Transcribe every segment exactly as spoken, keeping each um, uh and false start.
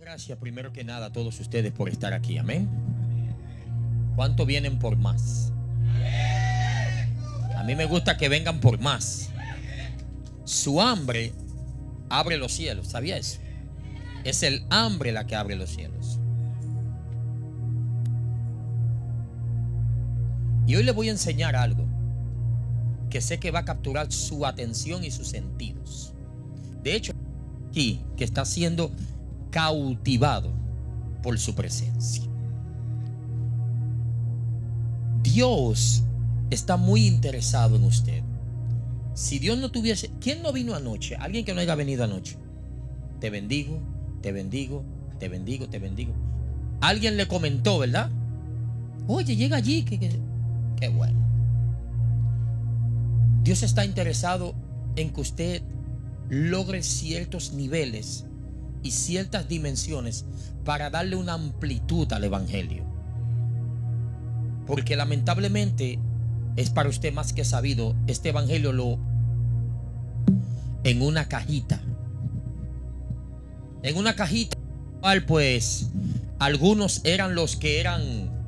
Gracias primero que nada a todos ustedes por estar aquí, amén. ¿Cuánto vienen por más? A mí me gusta que vengan por más. Su hambre abre los cielos, ¿sabía eso? Es el hambre la que abre los cielos. Y hoy les voy a enseñar algo que sé que va a capturar su atención y sus sentidos. De hecho, aquí que está siendo cautivado por su presencia. Dios está muy interesado en usted. Si Dios no tuviese... ¿Quién no vino anoche? Alguien que no haya venido anoche. Te bendigo, te bendigo, te bendigo, te bendigo. Alguien le comentó, ¿verdad? Oye, llega allí. Que, que... Qué bueno. Dios está interesado en que usted logre ciertos niveles y ciertas dimensiones para darle una amplitud al evangelio. Porque lamentablemente es para usted más que sabido, este evangelio lo en una cajita. En una cajita, cual pues algunos eran los que eran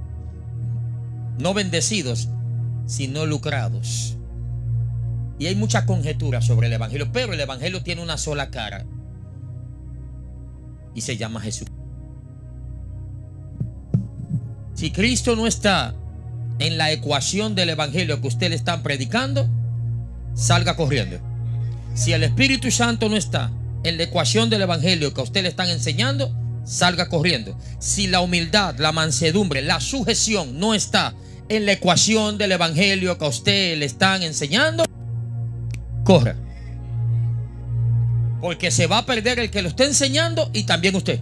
no bendecidos, sino lucrados. Y hay mucha conjetura sobre el evangelio, pero el evangelio tiene una sola cara y se llama Jesús. Si Cristo no está en la ecuación del evangelio que usted le están predicando, salga corriendo. Si el Espíritu Santo no está en la ecuación del evangelio que a usted le están enseñando, salga corriendo. Si la humildad, la mansedumbre, la sujeción no está en la ecuación del evangelio que a usted le están enseñando, corra. Porque se va a perder el que lo está enseñando y también usted.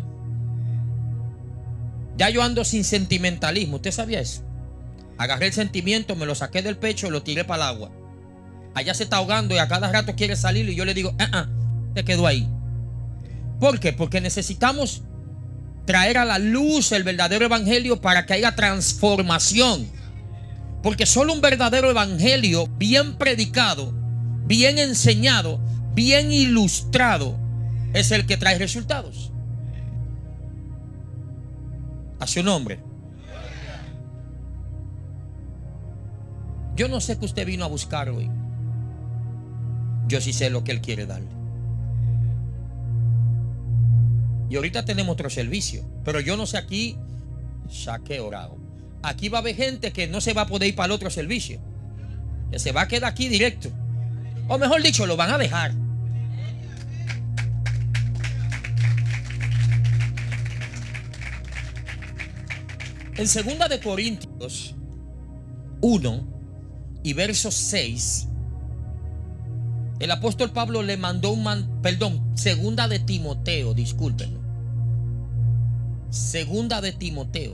Ya yo ando sin sentimentalismo. ¿Usted sabía eso? Agarré el sentimiento, me lo saqué del pecho y lo tiré para el agua. Allá se está ahogando y a cada rato quiere salir y yo le digo, ah, ah, se quedó ahí. ¿Por qué? Porque necesitamos traer a la luz el verdadero evangelio para que haya transformación. Porque solo un verdadero evangelio bien predicado, bien enseñado, bien ilustrado es el que trae resultados. A su nombre. Yo no sé qué usted vino a buscar hoy. Yo sí sé lo que Él quiere darle. Y ahorita tenemos otro servicio, pero yo no sé aquí, saqué orado. Aquí va a haber gente que no se va a poder ir para el otro servicio, que se va a quedar aquí directo. O mejor dicho, lo van a dejar. En segunda de Corintios uno y verso seis, el apóstol Pablo le mandó un man, perdón, segunda de Timoteo, discúlpenme. Segunda de Timoteo.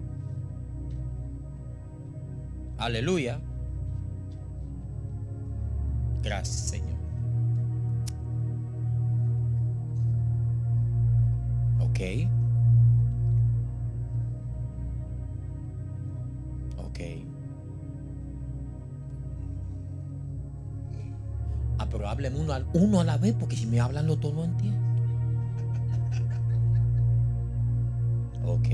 Aleluya. Gracias, Señor. Ok. Ok. Ah, pero hábleme uno, uno a la vez, porque si me hablan los dos no entiendo. Ok.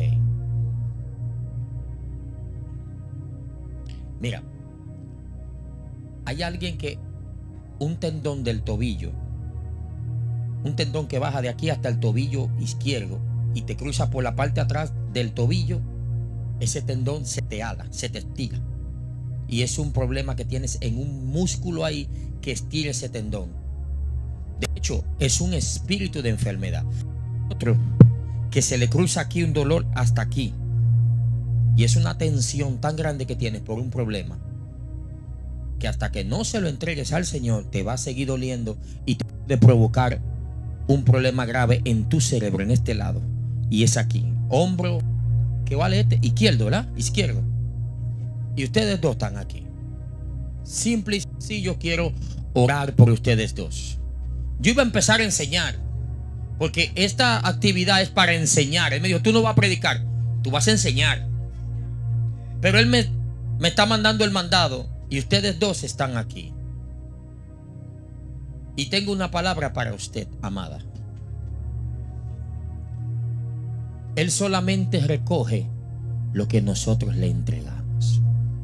Mira, hay alguien que un tendón del tobillo, un tendón que baja de aquí hasta el tobillo izquierdo y te cruza por la parte de atrás del tobillo, ese tendón se te ala, se te estira. Y es un problema que tienes en un músculo ahí que estira ese tendón. De hecho, es un espíritu de enfermedad. Otro que se le cruza aquí un dolor hasta aquí. Y es una tensión tan grande que tienes por un problema, que hasta que no se lo entregues al Señor te va a seguir doliendo y te puede provocar un problema grave en tu cerebro, en este lado. Y es aquí, hombro, ¿qué vale este? Izquierdo, ¿verdad? Izquierdo. Y ustedes dos están aquí. Simple y sencillo, quiero orar por ustedes dos. Yo iba a empezar a enseñar, porque esta actividad es para enseñar. Él me dijo, tú no vas a predicar, tú vas a enseñar. Pero Él me, me está mandando el mandado y ustedes dos están aquí. Y tengo una palabra para usted, amada. Él solamente recoge lo que nosotros le entregamos.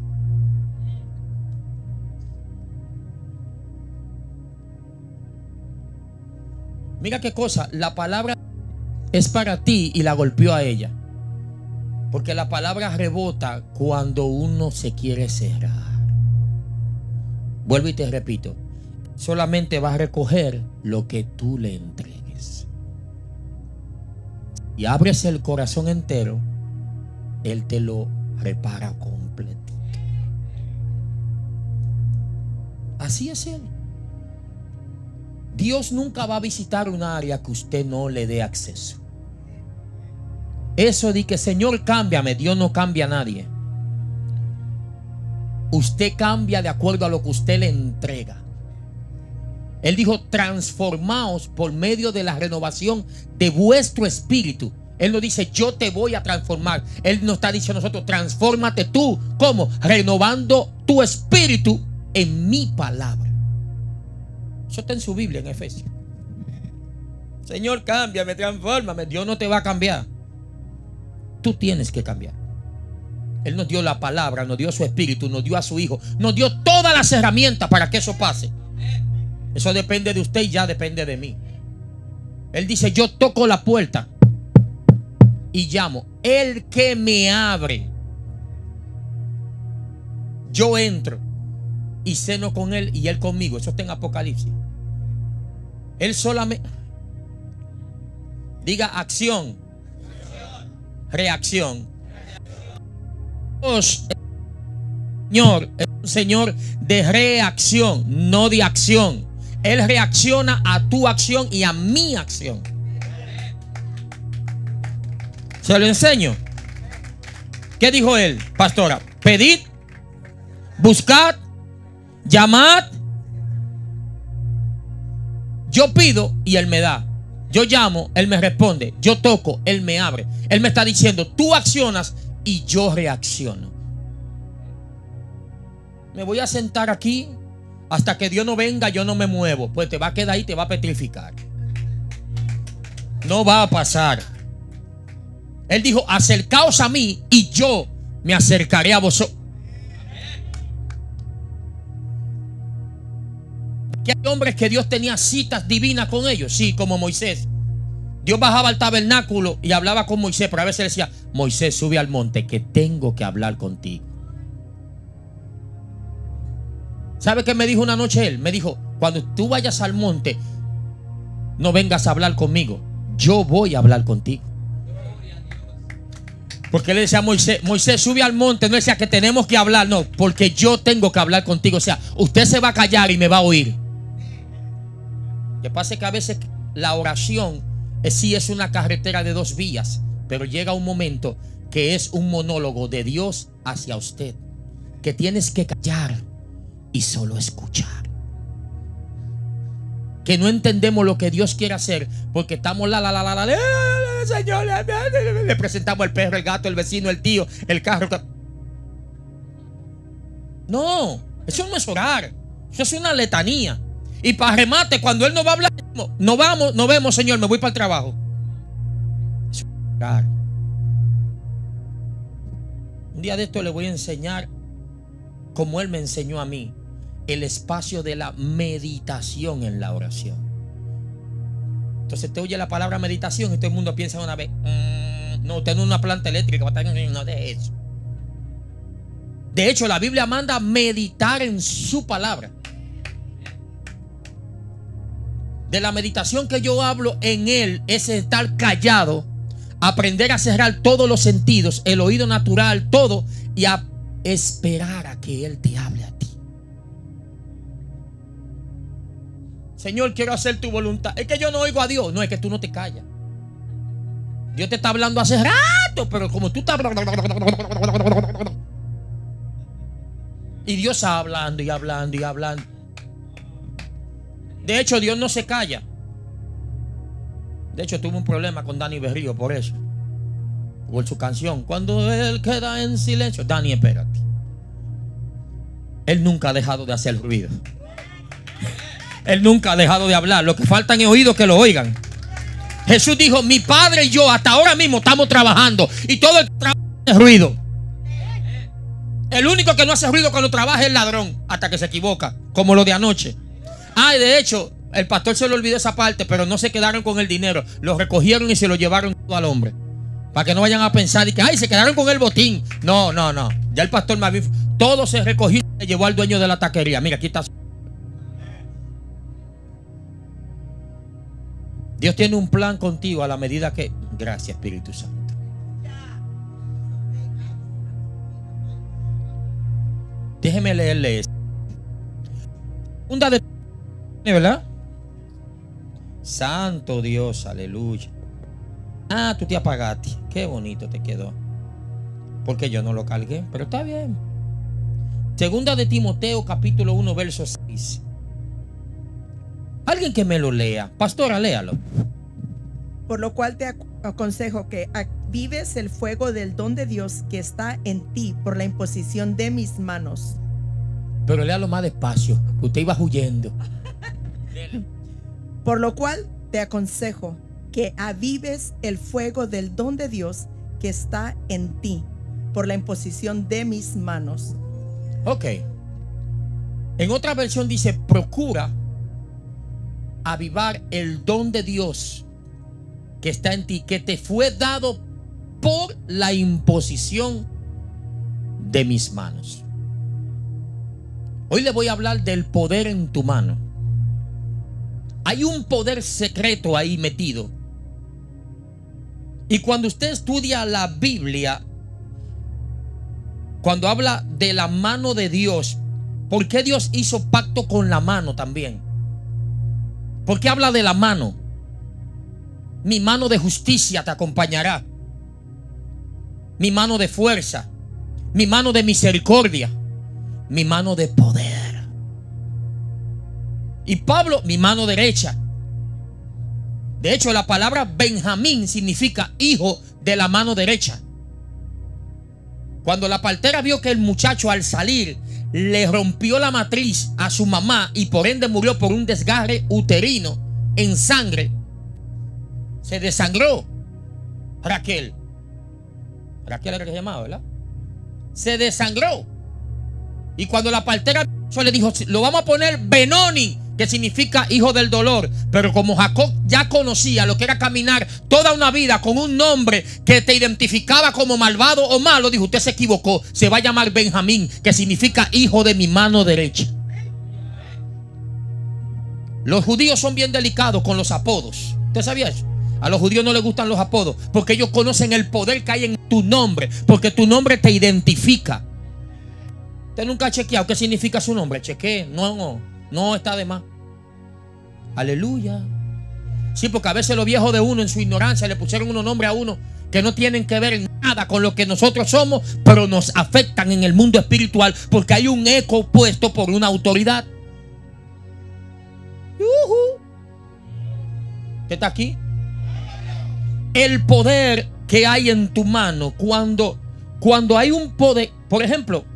Mira qué cosa, la palabra es para ti y la golpeó a ella. Porque la palabra rebota cuando uno se quiere cerrar. Vuelvo y te repito, solamente va a recoger lo que tú le entregues. Y abres el corazón entero, Él te lo repara completo. Así es Él. Dios nunca va a visitar un área que usted no le dé acceso. Eso de que Señor, cámbiame, Dios no cambia a nadie. Usted cambia de acuerdo a lo que usted le entrega. Él dijo, transformaos por medio de la renovación de vuestro espíritu. Él no dice, yo te voy a transformar. Él nos está diciendo a nosotros, transfórmate tú. ¿Cómo? Renovando tu espíritu en mi palabra. Eso está en su Biblia, en Efesios. Señor, cámbiame, transfórmame. Dios no te va a cambiar. Tú tienes que cambiar. Él nos dio la palabra, nos dio su espíritu, nos dio a su hijo, nos dio todas las herramientas para que eso pase. Eso depende de usted y ya depende de mí. Él dice, yo toco la puerta y llamo. El que me abre, yo entro y ceno con él y él conmigo. Eso está en Apocalipsis. Él solamente diga acción, reacción. Dios, Señor, es un Señor de reacción, no de acción. Él reacciona a tu acción y a mi acción. Se lo enseño. ¿Qué dijo él, pastora? Pedid, buscad, llamad. Yo pido y él me da. Yo llamo, él me responde. Yo toco, él me abre. Él me está diciendo, tú accionas y yo reacciono. Me voy a sentar aquí hasta que Dios no venga, yo no me muevo. Pues te va a quedar ahí, te va a petrificar. No va a pasar. Él dijo, acercaos a mí y yo me acercaré a vosotros. Que hay hombres que Dios tenía citas divinas con ellos. Sí, como Moisés. Dios bajaba al tabernáculo y hablaba con Moisés, pero a veces decía, Moisés, sube al monte que tengo que hablar contigo. ¿Sabe qué me dijo una noche él? Me dijo, cuando tú vayas al monte, no vengas a hablar conmigo, yo voy a hablar contigo. Porque él decía a Moisés, Moisés, sube al monte. No decía que tenemos que hablar, no, porque yo tengo que hablar contigo. O sea, usted se va a callar y me va a oír. Que pasa que a veces la oración es, sí es una carretera de dos vías, pero llega un momento que es un monólogo de Dios hacia usted, que tienes que callar y solo escuchar. Que no entendemos lo que Dios quiere hacer porque estamos la la la la la, la Señor, le presentamos el perro, el gato, el vecino, el tío, el carro. No, eso no es orar, eso es una letanía. Y para remate, cuando él no va a hablar, no vamos, no vemos, Señor, me voy para el trabajo. Eso es orar. Un día de esto le voy a enseñar, como él me enseñó a mí, el espacio de la meditación en la oración. Entonces te oye la palabra meditación y todo el mundo piensa una vez, mmm, no, usted no es una planta eléctrica, va a estar, no de eso. De hecho, la Biblia manda meditar en su palabra. De la meditación que yo hablo en él es estar callado, aprender a cerrar todos los sentidos, el oído natural, todo, y a esperar a que él te hable a ti. Señor, quiero hacer tu voluntad. Es que yo no oigo a Dios. No, es que tú no te callas. Dios te está hablando hace rato, pero como tú estás, y Dios está hablando y hablando y hablando. De hecho, Dios no se calla. De hecho, tuve un problema con Dani Berrío por eso, por su canción, cuando él queda en silencio. Dani, espérate. Él nunca ha dejado de hacer ruido. Él nunca ha dejado de hablar. Lo que faltan es oídos que lo oigan. Jesús dijo, mi padre y yo hasta ahora mismo estamos trabajando y todo el trabajo es ruido. El único que no hace ruido cuando trabaja es el ladrón, hasta que se equivoca, como lo de anoche. Ah, y de hecho, el pastor se le olvidó esa parte, pero no se quedaron con el dinero. Lo recogieron y se lo llevaron todo al hombre. Para que no vayan a pensar y que, ay, se quedaron con el botín. No, no, no. Ya el pastor más bien, todo se recogió y se llevó al dueño de la taquería. Mira, aquí está. Dios tiene un plan contigo a la medida que... Gracias, Espíritu Santo. Déjeme leerle esto. Segunda de... ¿Verdad? Santo Dios, aleluya. Ah, tú te apagaste. Qué bonito te quedó. Porque yo no lo cargué, pero está bien. Segunda de Timoteo, capítulo uno, verso seis. Alguien que me lo lea. Pastora, léalo. Por lo cual te aconsejo que avives el fuego del don de Dios que está en ti por la imposición de mis manos. Pero léalo más despacio, que usted iba huyendo. Por lo cual te aconsejo que avives el fuego del don de Dios que está en ti por la imposición de mis manos. Ok. En otra versión dice, procura avivar el don de Dios que está en ti, que te fue dado por la imposición de mis manos. Hoy le voy a hablar del poder en tu mano. Hay un poder secreto ahí metido. Y cuando usted estudia la Biblia, cuando habla de la mano de Dios, ¿por qué Dios hizo pacto con la mano también? ¿Por qué habla de la mano? Mi mano de justicia te acompañará. Mi mano de fuerza. Mi mano de misericordia. Mi mano de poder. Y Pablo, mi mano derecha. De hecho, la palabra Benjamín significa hijo de la mano derecha. Cuando la partera vio que el muchacho al salir le rompió la matriz a su mamá y por ende murió por un desgarre uterino en sangre, se desangró Raquel. Raquel era que se llamaba, ¿verdad? Se desangró. Y cuando la partera le dijo, lo vamos a poner Benoni, que significa hijo del dolor. Pero como Jacob ya conocía lo que era caminar toda una vida con un nombre que te identificaba como malvado o malo, dijo, usted se equivocó, se va a llamar Benjamín, que significa hijo de mi mano derecha. Los judíos son bien delicados con los apodos. ¿Usted sabía eso? A los judíos no les gustan los apodos, porque ellos conocen el poder que hay en tu nombre, porque tu nombre te identifica. Usted nunca ha chequeado qué significa su nombre. Chequee, no, no, no está de más. Aleluya. Sí, porque a veces los viejos de uno en su ignorancia le pusieron unos nombres a uno que no tienen que ver nada con lo que nosotros somos, pero nos afectan en el mundo espiritual porque hay un eco puesto por una autoridad. Uh-huh. ¿Qué está aquí? El poder que hay en tu mano cuando, cuando hay un poder, por ejemplo,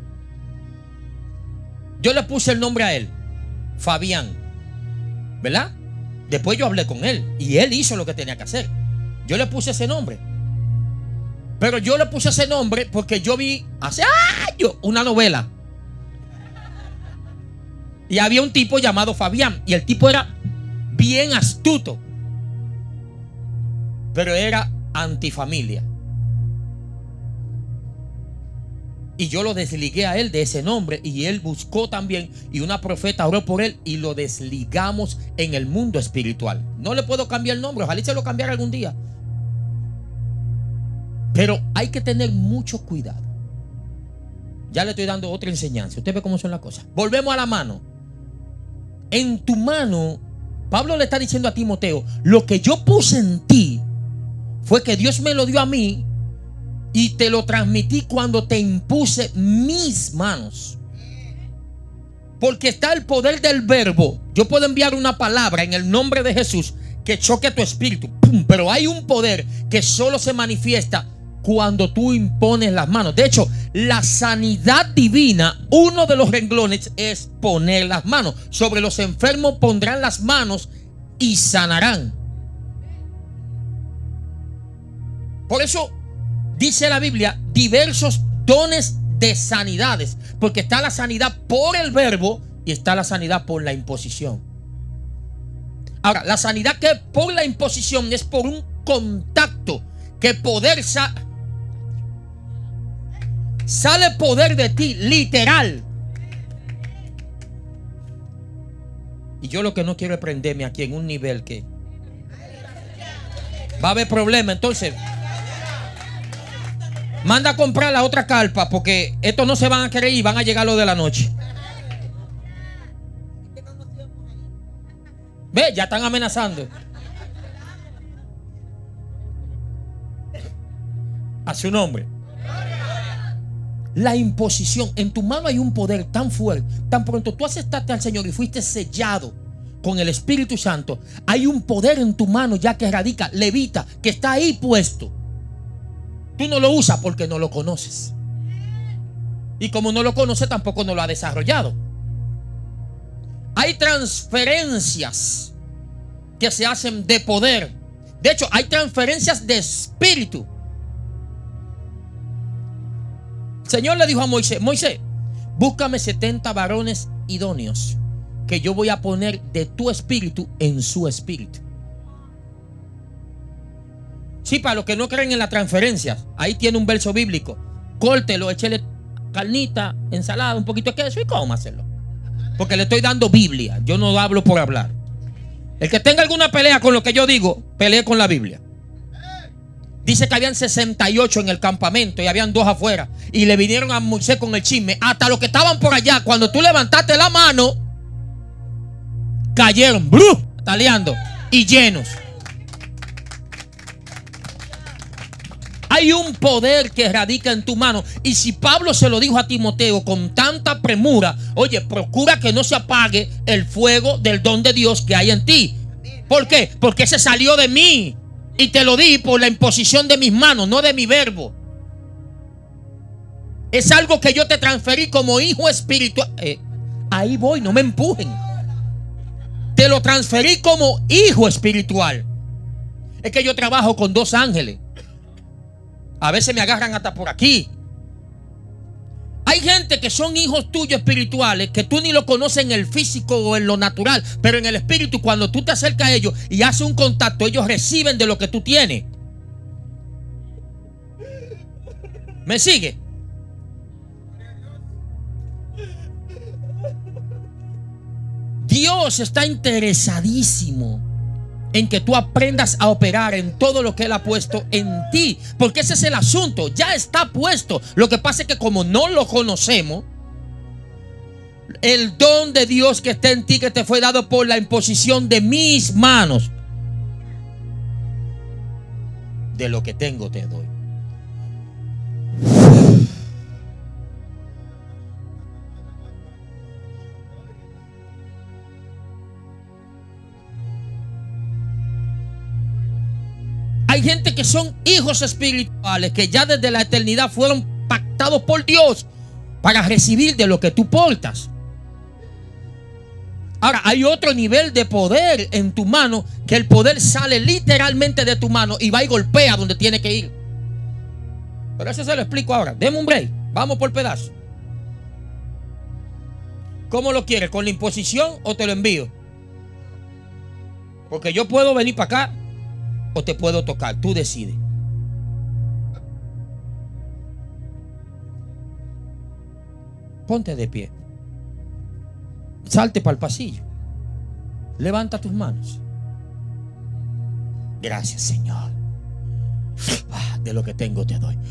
yo le puse el nombre a él, Fabián, ¿verdad? Después yo hablé con él y él hizo lo que tenía que hacer. Yo le puse ese nombre. Pero yo le puse ese nombre porque yo vi hace años una novela. Y había un tipo llamado Fabián. Y el tipo era bien astuto, pero era antifamilia. Y yo lo desligué a él de ese nombre. Y él buscó también. Y una profeta oró por él. Y lo desligamos en el mundo espiritual. No le puedo cambiar el nombre. Ojalá se lo cambiara algún día. Pero hay que tener mucho cuidado. Ya le estoy dando otra enseñanza. Usted ve cómo son las cosas. Volvemos a la mano. En tu mano, Pablo le está diciendo a Timoteo, lo que yo puse en ti fue que Dios me lo dio a mí y te lo transmití cuando te impuse mis manos. Porque está el poder del verbo. Yo puedo enviar una palabra en el nombre de Jesús que choque a tu espíritu. ¡Pum! Pero hay un poder que solo se manifiesta cuando tú impones las manos. De hecho, la sanidad divina, uno de los renglones es poner las manos. Sobre los enfermos pondrán las manos y sanarán. Por eso dice la Biblia diversos dones de sanidades, porque está la sanidad por el verbo y está la sanidad por la imposición. Ahora, la sanidad que es por la imposición es por un contacto que poder sa sale poder de ti, literal. Y yo lo que no quiero es prenderme aquí en un nivel que va a haber problema. Entonces, manda a comprar la otra carpa, porque estos no se van a querer ir, van a llegar los de la noche. Ve, ya están amenazando. A su nombre. La imposición. En tu mano hay un poder tan fuerte. Tan pronto tú aceptaste al Señor y fuiste sellado con el Espíritu Santo, hay un poder en tu mano ya que radica, levita, que está ahí puesto. Tú no lo usas porque no lo conoces. Y como no lo conoces, tampoco no lo ha desarrollado. Hay transferencias que se hacen de poder. De hecho, hay transferencias de espíritu. El Señor le dijo a Moisés: Moisés, búscame setenta varones idóneos, que yo voy a poner de tu espíritu en su espíritu. Sí, para los que no creen en las transferencias, ahí tiene un verso bíblico. Córtelo, échele carnita, ensalada, un poquito de queso y cómaselo. Porque le estoy dando Biblia. Yo no hablo por hablar. El que tenga alguna pelea con lo que yo digo, pelee con la Biblia. Dice que habían sesenta y ocho en el campamento y habían dos afuera. Y le vinieron a Moisés con el chisme. Hasta los que estaban por allá, cuando tú levantaste la mano, cayeron, ¡bru!, taleando y llenos. Hay un poder que radica en tu mano. Y si Pablo se lo dijo a Timoteo con tanta premura, oye, procura que no se apague el fuego del don de Dios que hay en ti. ¿Por qué? Porque ese salió de mí y te lo di por la imposición de mis manos, no de mi verbo. Es algo que yo te transferí como hijo espiritual. Eh, ahí voy, no me empujen. Te lo transferí como hijo espiritual. Es que yo trabajo con dos ángeles. A veces me agarran hasta por aquí. Hay gente que son hijos tuyos espirituales, que tú ni lo conoces en el físico o en lo natural, pero en el espíritu, cuando tú te acercas a ellos y haces un contacto, ellos reciben de lo que tú tienes. ¿Me sigue? Dios está interesadísimo en que tú aprendas a operar en todo lo que Él ha puesto en ti, porque ese es el asunto, ya está puesto. Lo que pasa es que como no lo conocemos, el don de Dios que está en ti, que te fue dado por la imposición de mis manos, de lo que tengo te doy. Hay gente que son hijos espirituales, que ya desde la eternidad fueron pactados por Dios para recibir de lo que tú portas. Ahora, hay otro nivel de poder en tu mano, que el poder sale literalmente de tu mano y va y golpea donde tiene que ir. Pero eso se lo explico ahora. Deme un break. Vamos por pedazos. ¿Cómo lo quieres? ¿Con la imposición o te lo envío? Porque yo puedo venir para acá o te puedo tocar, tú decides. Ponte de pie. Salte para el pasillo. Levanta tus manos. Gracias, Señor. De lo que tengo te doy.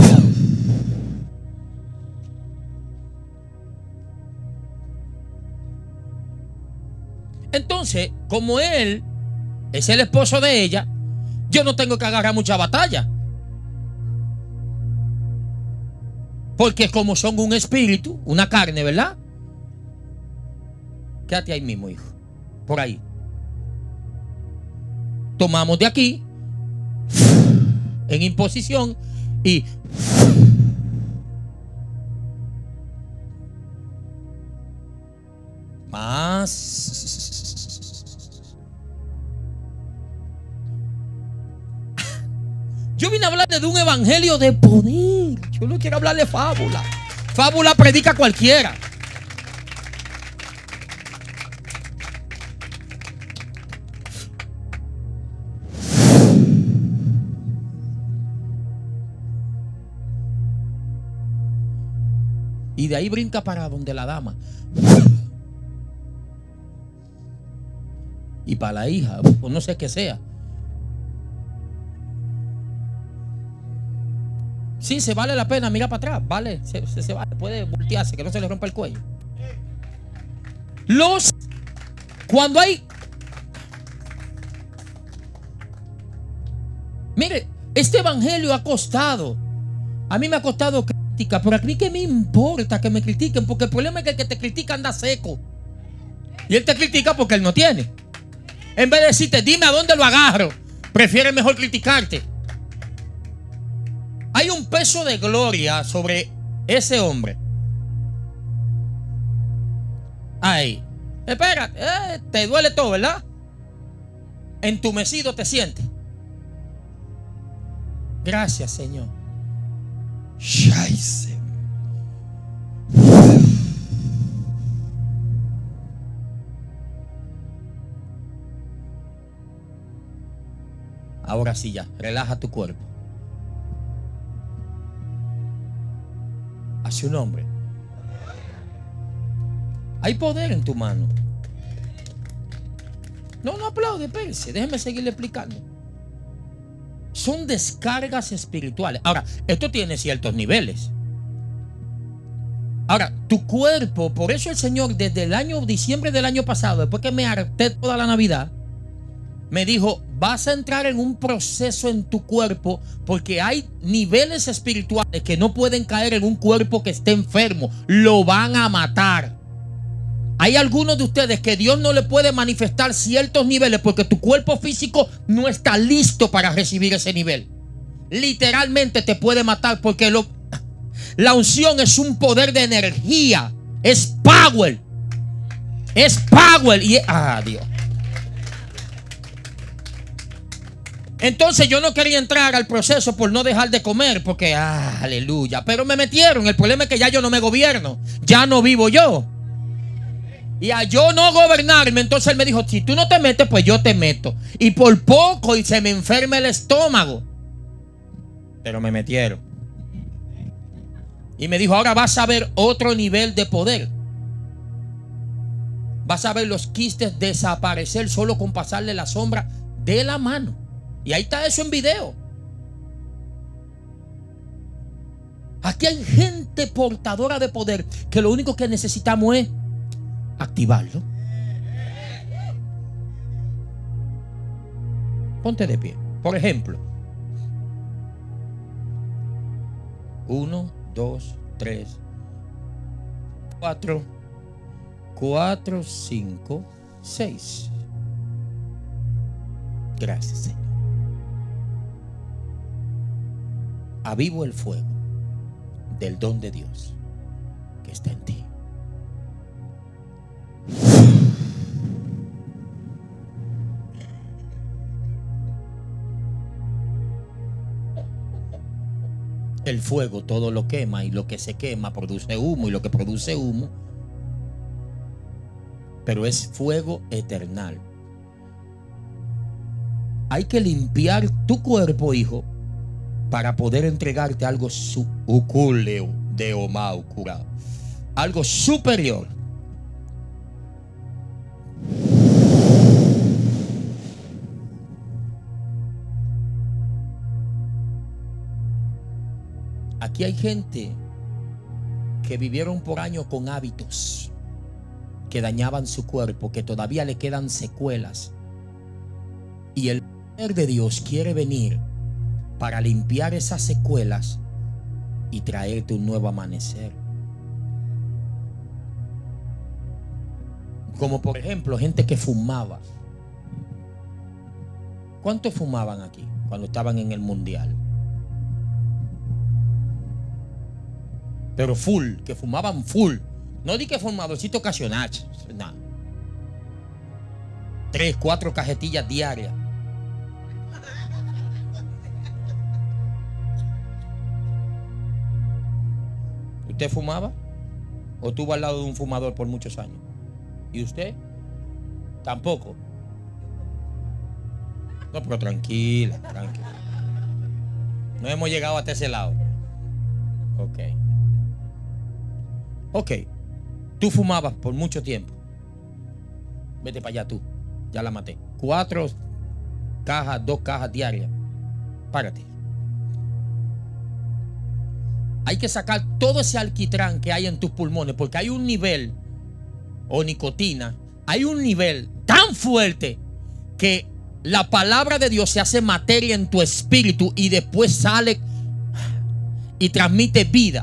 Entonces, como Él es el esposo de ella, yo no tengo que agarrar mucha batalla. Porque como son un espíritu, una carne, ¿verdad? Quédate ahí mismo, hijo. Por ahí. Tomamos de aquí, en imposición, y más. Yo Yo vine a hablarle de un evangelio de poder. Yo no quiero hablarle fábula. Fábula predica cualquiera. Y de ahí brinca para donde la dama. Y para la hija, o no sé qué sea. Sí, se vale la pena, mira para atrás, vale, se, se, se vale, puede voltearse, que no se le rompa el cuello. Los, cuando hay, mire, este evangelio ha costado, a mí me ha costado crítica, pero a mí que me importa que me critiquen, porque el problema es que el que te critica anda seco. Y él te critica porque él no tiene. En vez de decirte, dime a dónde lo agarro, prefiere mejor criticarte. Hay un peso de gloria sobre ese hombre. Ay, espera, eh, te duele todo, ¿verdad? Entumecido te sientes. Gracias, Señor. Scheiße. Ahora sí ya, relaja tu cuerpo. A su nombre. Hay poder en tu mano. No, no aplaude, espérese. Déjeme seguirle explicando. Son descargas espirituales. Ahora, esto tiene ciertos niveles. Ahora, tu cuerpo, por eso el Señor desde el año diciembre del año pasado, después que me harté toda la Navidad, me dijo, vas a entrar en un proceso en tu cuerpo porque hay niveles espirituales que no pueden caer en un cuerpo que esté enfermo. Lo van a matar. Hay algunos de ustedes que Dios no le puede manifestar ciertos niveles porque tu cuerpo físico no está listo para recibir ese nivel. Literalmente te puede matar porque lo, la unción es un poder de energía. Es power. Es power. Y, ah, Dios. Entonces yo no quería entrar al proceso por no dejar de comer porque, ah, aleluya, pero me metieron. El problema es que ya yo no me gobierno, ya no vivo yo. Y a yo no gobernarme, entonces él me dijo, si tú no te metes, pues yo te meto. Y por poco y se me enferma el estómago. Pero me metieron. Y me dijo, ahora vas a ver otro nivel de poder. Vas a ver los quistes desaparecer solo con pasarle la sombra de la mano. Y ahí está eso en video. Aquí hay gente portadora de poder que lo único que necesitamos es activarlo. Ponte de pie. Por ejemplo, uno, dos, tres, cuatro, cuatro, cinco, seis. Gracias, Señor. Avivo el fuego del don de Dios que está en ti. El fuego todo lo quema y lo que se quema produce humo y lo que produce humo, pero es fuego eternal. Hay que limpiar tu cuerpo, hijo, para poder entregarte algo su ukuleo de omau curado, algo superior. Aquí hay gente que vivieron por años con hábitos que dañaban su cuerpo, que todavía le quedan secuelas. Y el poder de Dios quiere venir para limpiar esas secuelas y traerte un nuevo amanecer. Como por ejemplo, gente que fumaba. ¿Cuántos fumaban aquí cuando estaban en el mundial? Pero full, que fumaban full. No di que fumadorcito ocasional. No. Tres, cuatro cajetillas diarias. ¿Usted fumaba? ¿O estuvo al lado de un fumador por muchos años? ¿Y usted? Tampoco. No, pero tranquila, tranquila. No hemos llegado hasta ese lado. Ok. Ok. Tú fumabas por mucho tiempo. Vete para allá tú. Ya la maté. Cuatro cajas, dos cajas diarias. Párate. Hay que sacar todo ese alquitrán que hay en tus pulmones, porque hay un nivel, o nicotina, hay un nivel tan fuerte que la palabra de Dios se hace materia en tu espíritu y después sale y transmite vida.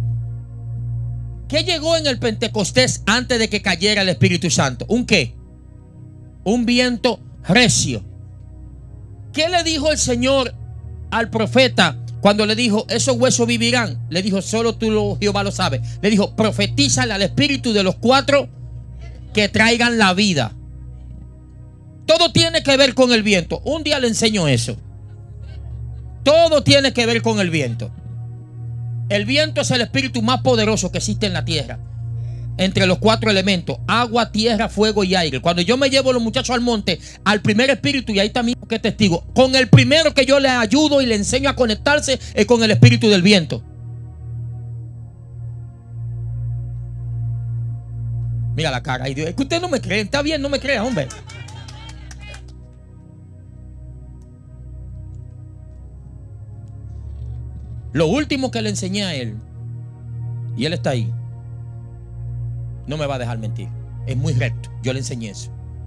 ¿Qué llegó en el Pentecostés antes de que cayera el Espíritu Santo? ¿Un qué? Un viento recio. ¿Qué le dijo el Señor al profeta cuando le dijo, esos huesos vivirán? Le dijo, solo tú, lo, Jehová, lo sabes. Le dijo, profetízale al espíritu de los cuatro que traigan la vida. Todo tiene que ver con el viento. Un día le enseño eso. Todo tiene que ver con el viento. El viento es el espíritu más poderoso que existe en la tierra. Entre los cuatro elementos: agua, tierra, fuego y aire. Cuando yo me llevo a los muchachos al monte, al primer espíritu, y ahí también que testigo, con el primero que yo le ayudo y le enseño a conectarse es con el espíritu del viento. Mira la cara. Es que usted no me cree. Está bien, no me crea, hombre. Lo último que le enseñé a él, y él está ahí, no me va a dejar mentir, es muy recto. Yo le enseñé eso.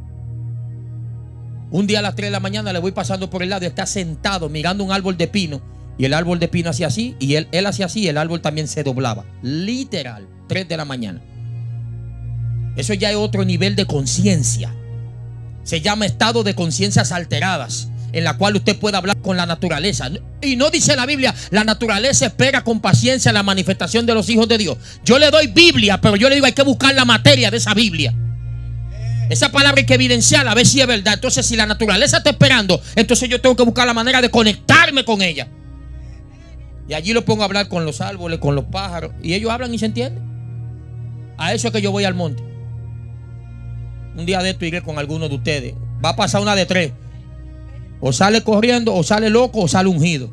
Un día a las tres de la mañana le voy pasando por el lado y está sentado mirando un árbol de pino, y el árbol de pino hacía así, y él, él hacía así, y el árbol también se doblaba. Literal, tres de la mañana. Eso ya es otro nivel de conciencia. Se llama estado de conciencias alteradas, en la cual usted puede hablar con la naturaleza. Y no dice la Biblia, la naturaleza espera con paciencia la manifestación de los hijos de Dios. Yo le doy Biblia, pero yo le digo, hay que buscar la materia de esa Biblia. Esa palabra hay que evidenciarla, a ver si es verdad. Entonces, si la naturaleza está esperando, entonces yo tengo que buscar la manera de conectarme con ella. Y allí lo pongo a hablar con los árboles, con los pájaros, y ellos hablan y se entienden. A eso es que yo voy al monte. Un día de esto iré con algunos de ustedes. Va a pasar una de tres. O sale corriendo, o sale loco, o sale ungido.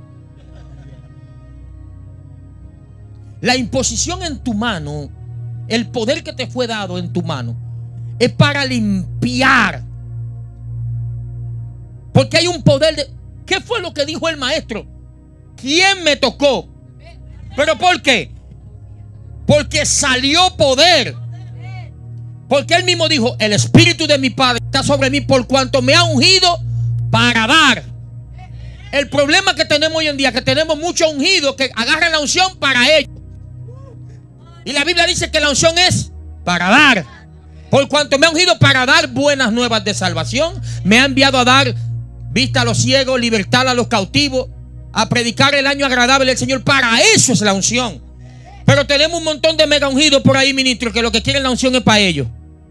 La imposición en tu mano, el poder que te fue dado en tu mano, es para limpiar. Porque hay un poder de... ¿Qué fue lo que dijo el maestro? ¿Quién me tocó? ¿Pero por qué? Porque salió poder. Porque él mismo dijo, el espíritu de mi Padre está sobre mí por cuanto me ha ungido para dar. El problema que tenemos hoy en día es que tenemos muchos ungidos que agarran la unción para ellos. Y la Biblia dice que la unción es para dar. Por cuanto me ha ungido para dar buenas nuevas de salvación, me ha enviado a dar vista a los ciegos, libertad a los cautivos, a predicar el año agradable del Señor. Para eso es la unción. Pero tenemos un montón de mega ungidos por ahí, ministros, que lo que quieren la unción es para ellos.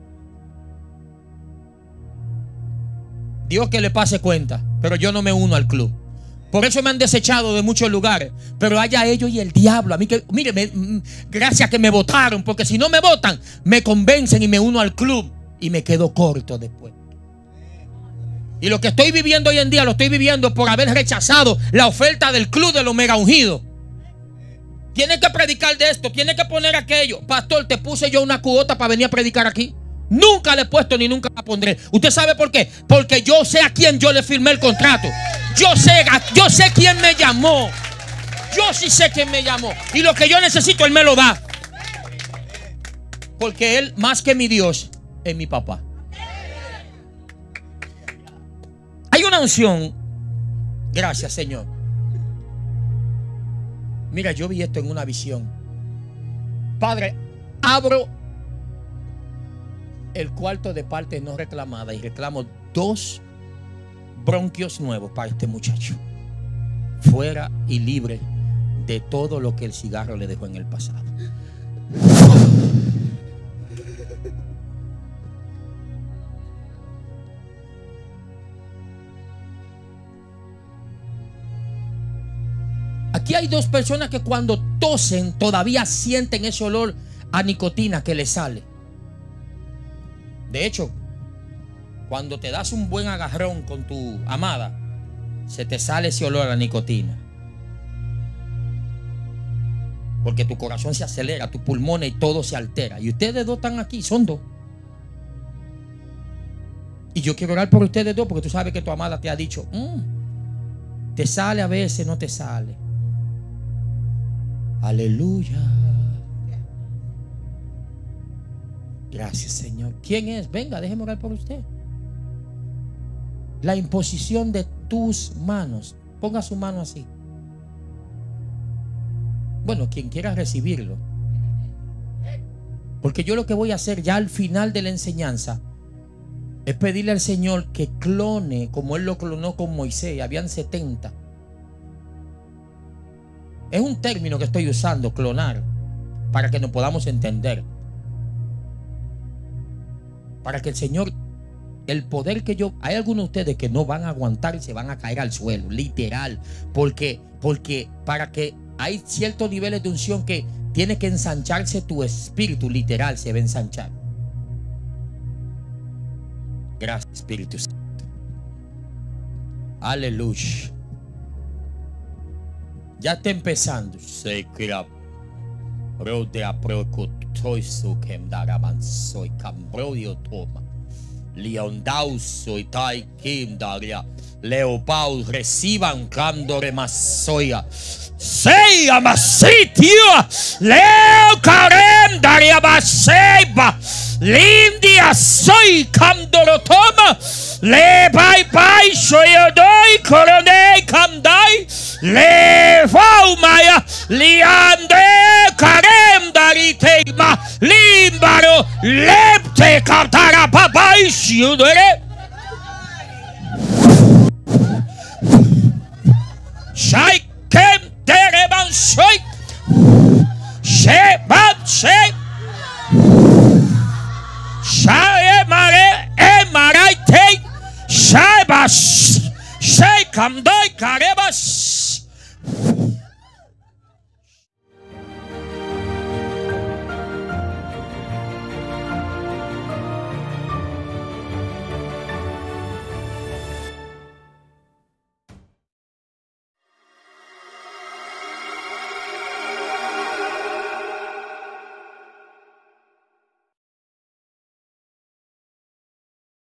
Dios que le pase cuenta, pero yo no me uno al club. Por eso me han desechado de muchos lugares. Pero haya ellos y el diablo. A mí que, mire, me, gracias que me votaron, porque si no me votan, me convencen y me uno al club y me quedo corto después. Y lo que estoy viviendo hoy en día lo estoy viviendo por haber rechazado la oferta del club de los mega ungidos. Tiene que predicar de esto, tiene que poner aquello. Pastor, te puse yo una cuota para venir a predicar aquí. Nunca le he puesto ni nunca la pondré. ¿Usted sabe por qué? Porque yo sé a quién yo le firmé el contrato. Yo sé, yo sé quién me llamó. Yo sí sé quién me llamó. Y lo que yo necesito, Él me lo da. Porque Él, más que mi Dios, es mi papá. Hay una unción. Gracias, Señor. Mira, yo vi esto en una visión. Padre, abro el cuarto de parte no reclamada y reclamo dos bronquios nuevos para este muchacho, fuera y libre de todo lo que el cigarro le dejó en el pasado. Aquí hay dos personas que cuando tosen todavía sienten ese olor a nicotina que le sale. De hecho, cuando te das un buen agarrón con tu amada, se te sale ese olor a nicotina. Porque tu corazón se acelera, tus pulmones y todo se altera. Y ustedes dos están aquí, son dos. Y yo quiero orar por ustedes dos porque tú sabes que tu amada te ha dicho, mmm, te sale a veces, no te sale. Aleluya. Gracias, Señor. ¿Quién es? Venga, déjeme orar por usted. La imposición de tus manos. Ponga su mano así. Bueno, quien quiera recibirlo. Porque yo lo que voy a hacer ya al final de la enseñanza es pedirle al Señor que clone como Él lo clonó con Moisés. Habían setenta. Es un término que estoy usando, clonar, para que nos podamos entender. Para que el Señor, el poder que yo... Hay algunos de ustedes que no van a aguantar y se van a caer al suelo, literal. Porque, porque para que hay ciertos niveles de unción que tiene que ensancharse tu espíritu, literal, se va a ensanchar. Gracias, Espíritu Santo. Aleluya. Ya está empezando. Se crea. Rode a procotoy su kemdaraman soy cambrodio toma. Leondauso y tai kimdaria. Leopaul reciban candore masoya. Sei amasitio. Leo carem daria baseba. Lindia soy candorotoma. Le bye bye soy odoi corone camdai. Le faumaya liande carem daritema limbaro lepte cantara papai siudere. Shai kem dereban soy. Shebab sheb. Shai mare emaraite. Shai bas. Shai camdoi carebas.